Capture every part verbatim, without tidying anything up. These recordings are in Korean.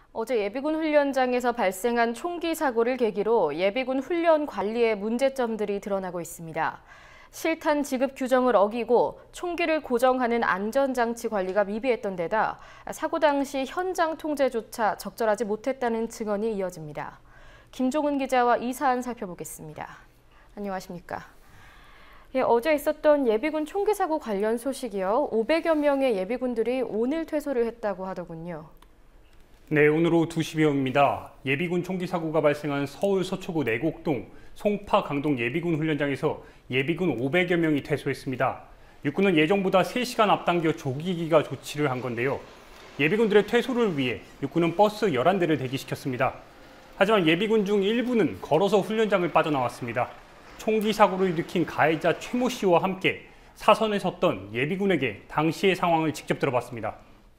어제 예비군 훈련장에서 발생한 총기 사고를 계기로 예비군 훈련 관리의 문제점들이 드러나고 있습니다. 실탄 지급 규정을 어기고 총기를 고정하는 안전장치 관리가 미비했던 데다 사고 당시 현장 통제조차 적절하지 못했다는 증언이 이어집니다. 김종은 기자와 이 사안 살펴보겠습니다. 안녕하십니까? 예, 어제 있었던 예비군 총기 사고 관련 소식이요. 오백여 명의 예비군들이 오늘 퇴소를 했다고 하더군요. 네, 오늘 오후 두 시 배경입니다. 예비군 총기 사고가 발생한 서울 서초구 내곡동 송파 강동 예비군 훈련장에서 예비군 오백여 명이 퇴소했습니다. 육군은 예정보다 세 시간 앞당겨 조기기가 조치를 한 건데요. 예비군들의 퇴소를 위해 육군은 버스 열한 대를 대기시켰습니다. 하지만 예비군 중 일부는 걸어서 훈련장을 빠져나왔습니다. 총기 사고를 일으킨 가해자 최모 씨와 함께 사선에 섰던 예비군에게 당시의 상황을 직접 들어봤습니다.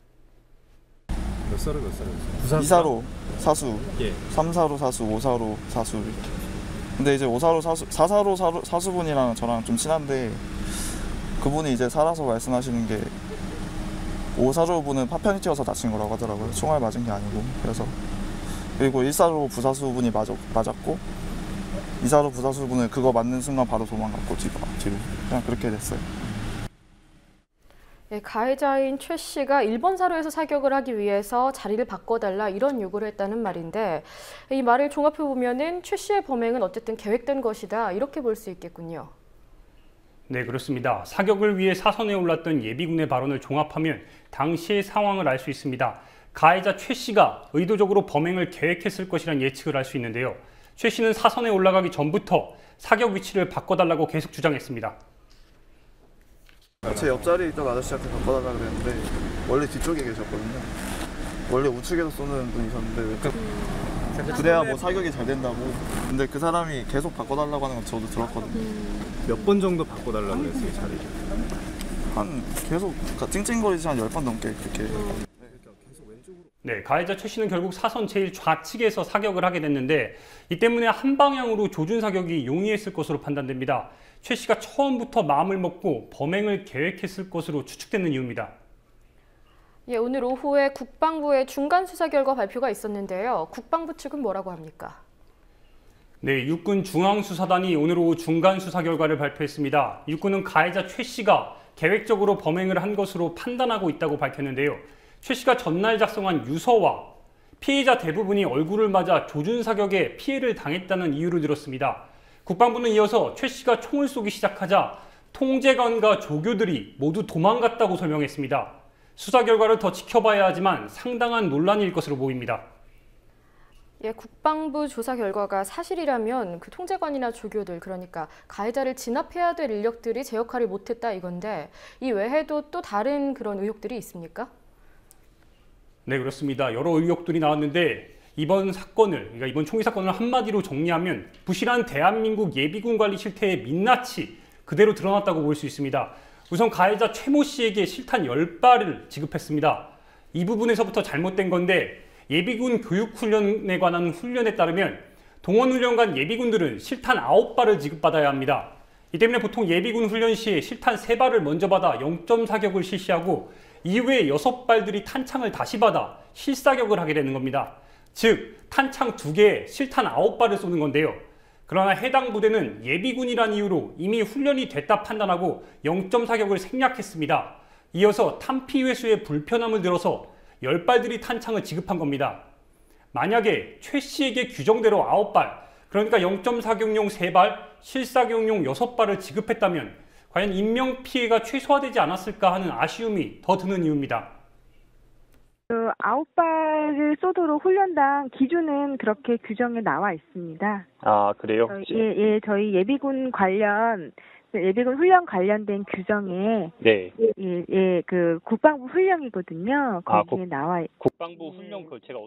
몇 사로 몇 사로? 이 사로 사수, 예. 삼 사로 사수, 오 사로 사수 이렇게. 근데 이제 오 사로 사수, 사 사로 사수, 사수분이랑 저랑 좀 친한데 그분이 이제 살아서 말씀하시는 게 오 사로 분은 파편이 튀어서 다친 거라고 하더라고요. 총알 맞은 게 아니고. 그래서 그리고 일 사로 부사수분이 맞았, 맞았고 이 사로 부사수분은 그거 맞는 순간 바로 도망갔고 뒤로, 뒤로. 그냥 그렇게 됐어요. 네, 가해자인 최 씨가 일 번 사로에서 사격을 하기 위해서 자리를 바꿔달라 이런 요구를 했다는 말인데 이 말을 종합해보면은 최 씨의 범행은 어쨌든 계획된 것이다 이렇게 볼 수 있겠군요. 네, 그렇습니다. 사격을 위해 사선에 올랐던 예비군의 발언을 종합하면 당시의 상황을 알 수 있습니다. 가해자 최 씨가 의도적으로 범행을 계획했을 것이란 예측을 할 수 있는데요. 최 씨는 사선에 올라가기 전부터 사격 위치를 바꿔달라고 계속 주장했습니다. 제 옆자리에 있던 아저씨한테 바꿔달라 그랬는데 원래 뒤쪽에 계셨거든요. 원래 우측에서 쏘는 분이 있었는데 음. 그래야 뭐 사격이 잘 된다고. 근데 그 사람이 계속 바꿔달라고 하는 건 저도 들었거든요. 음. 몇 번 정도 바꿔달라고 그랬어요, 자리를? 한 계속 찡찡거리지 한 열 번 넘게 그렇게. 음. 네, 가해자 최 씨는 결국 사선 제일 좌측에서 사격을 하게 됐는데 이 때문에 한 방향으로 조준 사격이 용이했을 것으로 판단됩니다. 최 씨가 처음부터 마음을 먹고 범행을 계획했을 것으로 추측되는 이유입니다. 예, 오늘 오후에 국방부의 중간 수사 결과 발표가 있었는데요. 국방부 측은 뭐라고 합니까? 네, 육군 중앙수사단이 오늘 오후 중간 수사 결과를 발표했습니다. 육군은 가해자 최 씨가 계획적으로 범행을 한 것으로 판단하고 있다고 밝혔는데요. 최 씨가 전날 작성한 유서와 피해자 대부분이 얼굴을 맞아 조준 사격에 피해를 당했다는 이유를 들었습니다. 국방부는 이어서 최 씨가 총을 쏘기 시작하자 통제관과 조교들이 모두 도망갔다고 설명했습니다. 수사 결과를 더 지켜봐야 하지만 상당한 논란일 것으로 보입니다. 예, 국방부 조사 결과가 사실이라면 그 통제관이나 조교들, 그러니까 가해자를 진압해야 될 인력들이 제 역할을 못했다 이건데 이 외에도 또 다른 그런 의혹들이 있습니까? 네, 그렇습니다. 여러 의혹들이 나왔는데 이번 사건을, 그러니까 이번 총기 사건을 한마디로 정리하면 부실한 대한민국 예비군 관리 실태의 민낯이 그대로 드러났다고 볼 수 있습니다. 우선 가해자 최모 씨에게 실탄 열 발을 지급했습니다. 이 부분에서부터 잘못된 건데 예비군 교육훈련에 관한 훈련에 따르면 동원훈련관 예비군들은 실탄 아홉 발을 지급받아야 합니다. 이 때문에 보통 예비군 훈련 시에 실탄 세 발을 먼저 받아 영점 사격을 실시하고 이후에 여섯 발들이 탄창을 다시 받아 실사격을 하게 되는 겁니다. 즉 탄창 두 개에 실탄 아홉 발을 쏘는 건데요. 그러나 해당 부대는 예비군이란 이유로 이미 훈련이 됐다 판단하고 영점 사격을 생략했습니다. 이어서 탄피 회수에 불편함을 들어서 열 발들이 탄창을 지급한 겁니다. 만약에 최 씨에게 규정대로 아홉 발, 그러니까 영점 사격용 세 발, 실사격용 여섯 발을 지급했다면 과연 인명피해가 최소화되지 않았을까 하는 아쉬움이 더 드는 이유입니다. 그 아홉 발을 쏘도록 훈련당 기준은 그렇게 규정에 나와 있습니다. 아, 그래요? 저희, 예, 예, 저희 예비군 관련 예비군 훈련 관련된 규정에 네. 예, 예, 그 국방부 훈령이거든요. 거기에 아, 국, 나와. 국방부 훈령 그 제가.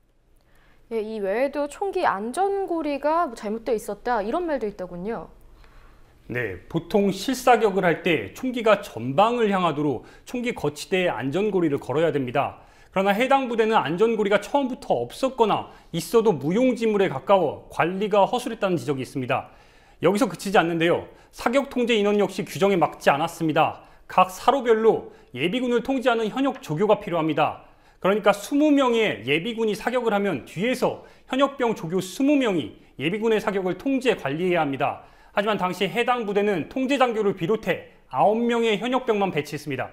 예, 이 외에도 총기 안전고리가 잘못되어 있었다 이런 말도 있더군요. 네, 보통 실사격을 할 때 총기가 전방을 향하도록 총기 거치대에 안전고리를 걸어야 됩니다. 그러나 해당 부대는 안전고리가 처음부터 없었거나 있어도 무용지물에 가까워 관리가 허술했다는 지적이 있습니다. 여기서 그치지 않는데요. 사격 통제 인원 역시 규정에 맞지 않았습니다. 각 사로별로 예비군을 통제하는 현역 조교가 필요합니다. 그러니까 이십 명의 예비군이 사격을 하면 뒤에서 현역병 조교 이십 명이 예비군의 사격을 통제 관리해야 합니다. 하지만 당시 해당 부대는 통제 장교를 비롯해 아홉 명의 현역병만 배치했습니다.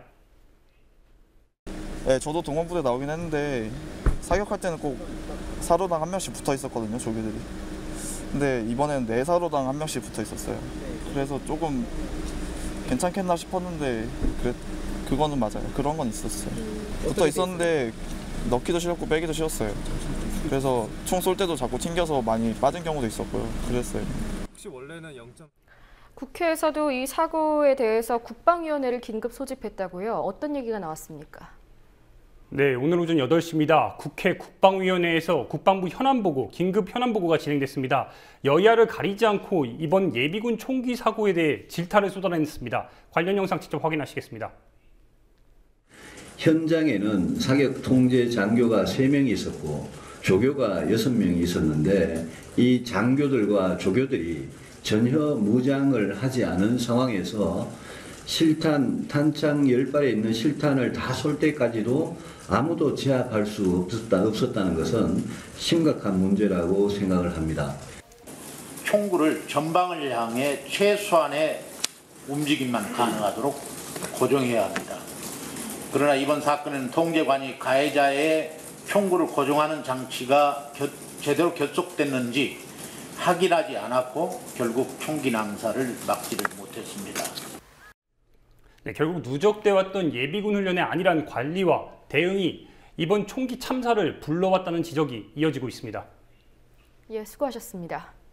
네, 저도 동원부대 나오긴 했는데 사격할 때는 꼭 사로당 한 명씩 붙어 있었거든요, 조교들이. 근데 이번에는 네 사로당 한 명씩 붙어 있었어요. 그래서 조금 괜찮겠나 싶었는데 그래, 그거는 맞아요. 그런 건 있었어요. 붙어 있었는데 넣기도 싫었고 빼기도 싫었어요. 그래서 총 쏠 때도 자꾸 튕겨서 많이 빠진 경우도 있었고요. 그랬어요. 혹시 원래는 영 점 국회에서도 이 사고에 대해서 국방위원회를 긴급 소집했다고요. 어떤 얘기가 나왔습니까? 네, 오늘 오전 여덟 시입니다. 국회 국방위원회에서 국방부 현안보고, 긴급 현안보고가 진행됐습니다. 여야를 가리지 않고 이번 예비군 총기 사고에 대해 질타를 쏟아냈습니다. 관련 영상 직접 확인하시겠습니다. 현장에는 사격 통제 장교가 세 명이 있었고 조교가 여섯 명이 있었는데 이 장교들과 조교들이 전혀 무장을 하지 않은 상황에서 실탄, 탄창 열 발에 있는 실탄을 다 쏠 때까지도 아무도 제압할 수 없었다, 없었다는 것은 심각한 문제라고 생각을 합니다. 총구를 전방을 향해 최소한의 움직임만 가능하도록 고정해야 합니다. 그러나 이번 사건은 통제관이 가해자의 총구를 고정하는 장치가 겨, 제대로 결속됐는지 확인하지 않았고 결국 총기 낭사를 막지를 못했습니다. 네, 결국 누적돼 왔던 예비군 훈련의 안일한 관리와 대응이 이번 총기 참사를 불러왔다는 지적이 이어지고 있습니다. 예, 수고하셨습니다.